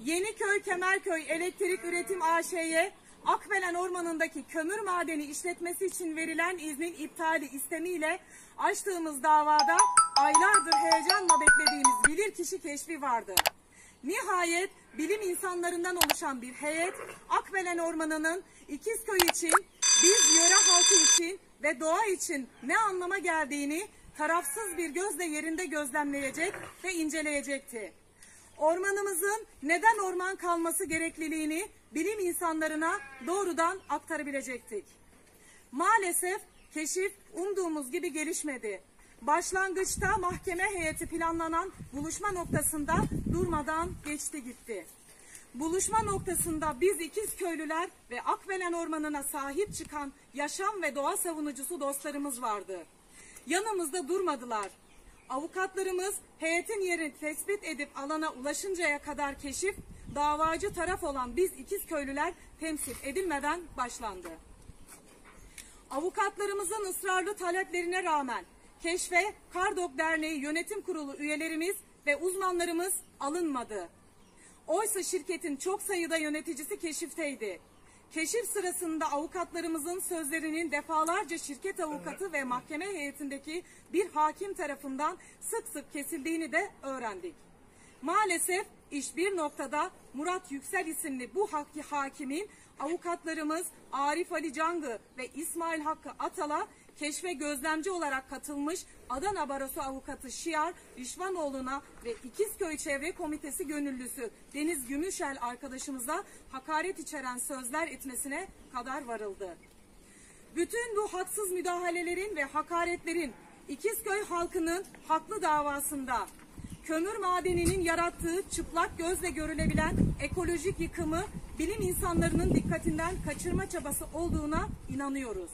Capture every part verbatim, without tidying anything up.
Yeniköy Kemerköy Elektrik Üretim A Ş'ye Akbelen Ormanı'ndaki kömür madeni işletmesi için verilen iznin iptali istemiyle açtığımız davada aylardır heyecanla beklediğimiz bilirkişi keşfi vardı. Nihayet bilim insanlarından oluşan bir heyet Akbelen Ormanı'nın İkizköy için, biz yöre halkı için ve doğa için ne anlama geldiğini tarafsız bir gözle yerinde gözlemleyecek ve inceleyecekti. Ormanımızın neden orman kalması gerekliliğini bilim insanlarına doğrudan aktarabilecektik. Maalesef keşif umduğumuz gibi gelişmedi. Başlangıçta mahkeme heyeti planlanan buluşma noktasında durmadan geçti gitti. Buluşma noktasında biz İkizköylüler ve Akbelen Ormanı'na sahip çıkan yaşam ve doğa savunucusu dostlarımız vardı. Yanımızda durmadılar. Avukatlarımız heyetin yerini tespit edip alana ulaşıncaya kadar keşif, davacı taraf olan biz İkizköylüler temsil edilmeden başlandı. Avukatlarımızın ısrarlı taleplerine rağmen keşfe Kardok Derneği Yönetim Kurulu üyelerimiz ve uzmanlarımız alınmadı. Oysa şirketin çok sayıda yöneticisi keşifteydi. Keşif sırasında avukatlarımızın sözlerinin defalarca şirket avukatı ve mahkeme heyetindeki bir hakim tarafından sık sık kesildiğini de öğrendik. Maalesef iş bir noktada Murat Yüksel isimli bu hakimin avukatlarımız Arif Ali Cangı ve İsmail Hakkı Atal'a keşfe gözlemci olarak katılmış Adana Barosu avukatı Şiar Rişvanoğlu'na ve İkizköy Çevre Komitesi gönüllüsü Deniz Gümüşel arkadaşımıza hakaret içeren sözler etmesine kadar varıldı. Bütün bu haksız müdahalelerin ve hakaretlerin İkizköy halkının haklı davasında kömür madeninin yarattığı çıplak gözle görülebilen ekolojik yıkımı bilim insanlarının dikkatinden kaçırma çabası olduğuna inanıyoruz.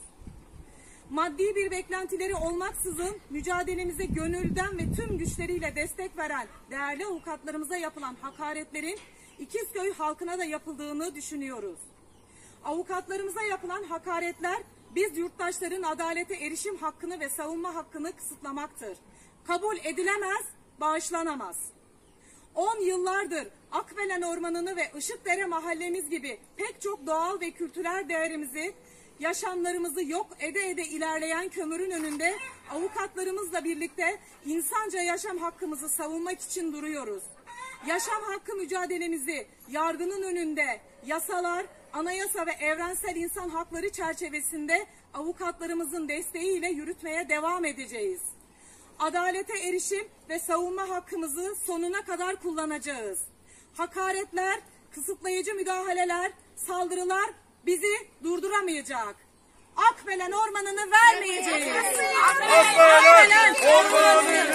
Maddi bir beklentileri olmaksızın mücadelemize gönülden ve tüm güçleriyle destek veren değerli avukatlarımıza yapılan hakaretlerin İkizköy halkına da yapıldığını düşünüyoruz. Avukatlarımıza yapılan hakaretler biz yurttaşların adalete erişim hakkını ve savunma hakkını kısıtlamaktır. Kabul edilemez, bağışlanamaz. on yıllardır Akbelen Ormanı'nı ve Işıkdere mahallemiz gibi pek çok doğal ve kültürel değerimizi, yaşamlarımızı yok ede ede ilerleyen kömürün önünde avukatlarımızla birlikte insanca yaşam hakkımızı savunmak için duruyoruz. Yaşam hakkı mücadelemizi yargının önünde yasalar, anayasa ve evrensel insan hakları çerçevesinde avukatlarımızın desteğiyle yürütmeye devam edeceğiz. Adalete erişim ve savunma hakkımızı sonuna kadar kullanacağız. Hakaretler, kısıtlayıcı müdahaleler, saldırılar bizi durduramayacak. Akbelen Ormanı'nı vermeyeceğiz. Akbelen Ormanı'nı